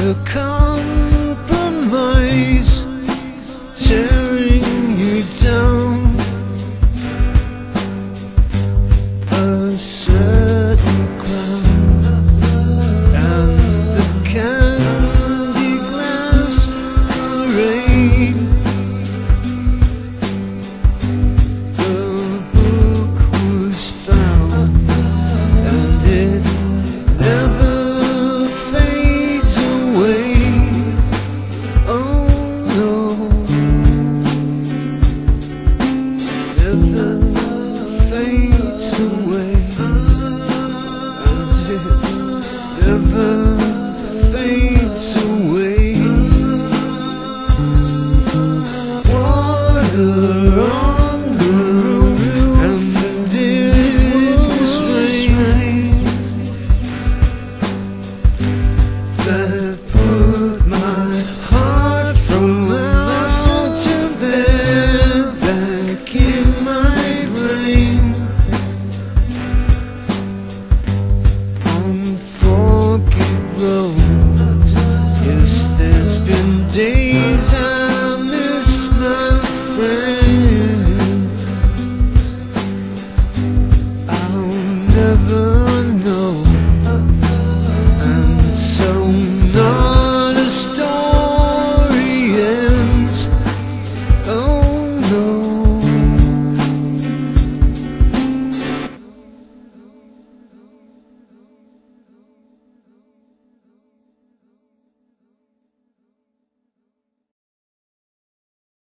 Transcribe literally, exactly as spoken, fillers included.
a compromise, tearing you down. A certain clown and the candy glass parade. The book was found and it never fades away. Oh no, never fades away, and it never fades